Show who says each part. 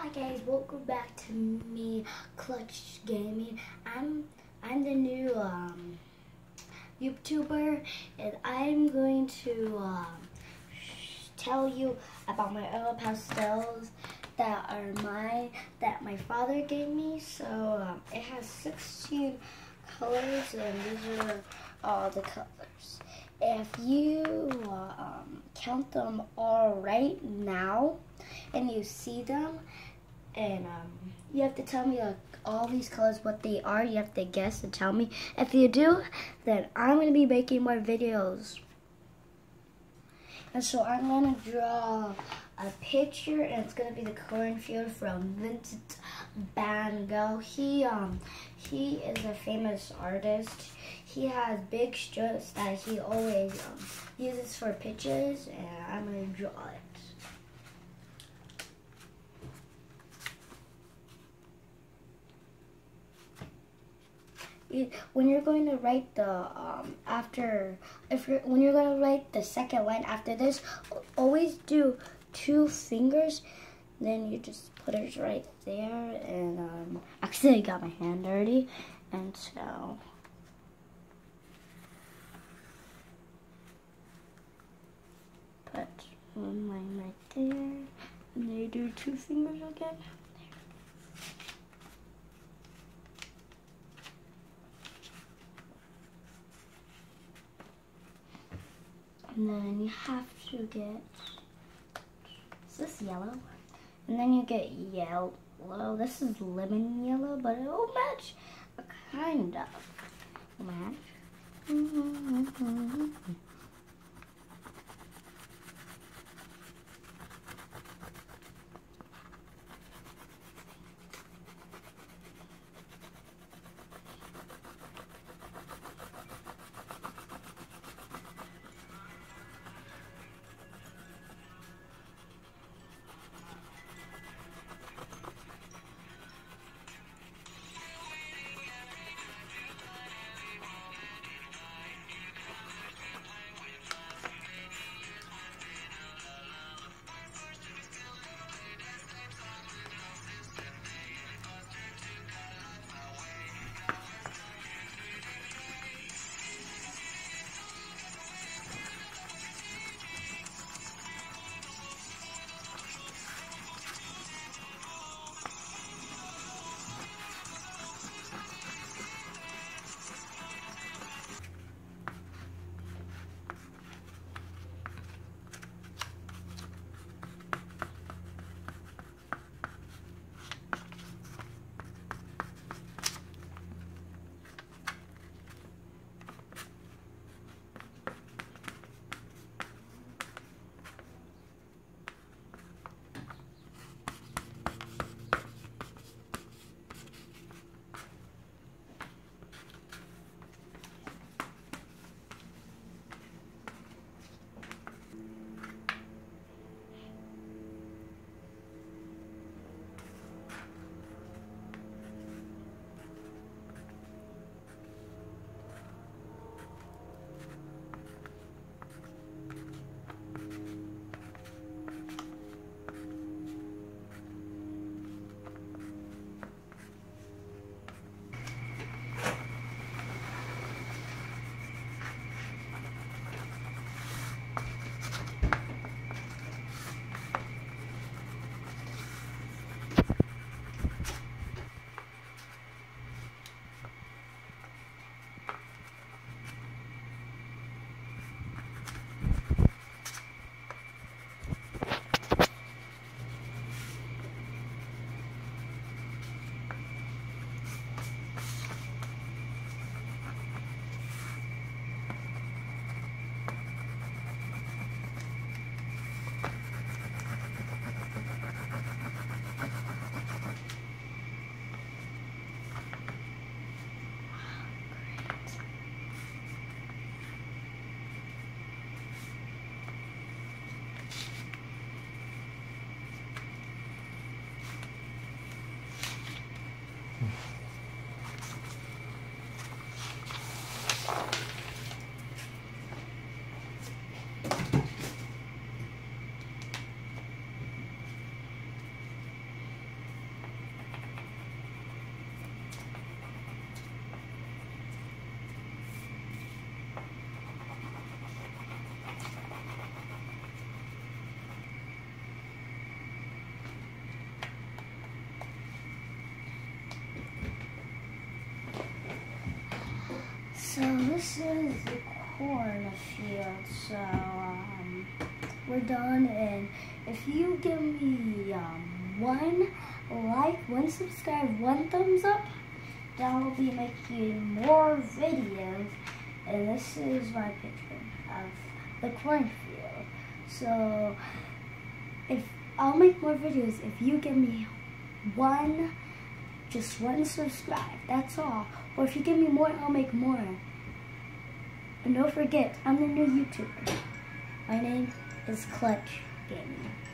Speaker 1: Hi guys, welcome back to me, Clutch Gaming. I'm the new YouTuber, and I'm going to tell you about my oil pastels that my father gave me. So it has 16 colors, and these are all the colors. If you count them all right now, and you see them, and you have to tell me all these colors what they are. You have to guess and tell me. If you do, then I'm going to be making more videos. And so I'm going to draw a picture, and it's going to be the cornfield from Vincent van Gogh. He is a famous artist. He has big strips that he always uses for pictures, and I'm going to draw it. When you're going to write the when you're going to write the second line after this, always do 2 fingers. Then you just put it right there. And actually, I got my hand dirty, and so put one line right there, and then you do 2 fingers again. And then you have to get, is this yellow? And then you get yellow. This is lemon yellow, but it'll match, kind of match. So this is the cornfield. So we're done, and if you give me one like, one subscribe, one thumbs up, then I will be making more videos. And this is my picture of the cornfield. So if I'll make more videos if you give me just one subscribe, that's all. Or if you give me more, I'll make more. And don't forget, I'm the new YouTuber. My name is Clutch Gaming.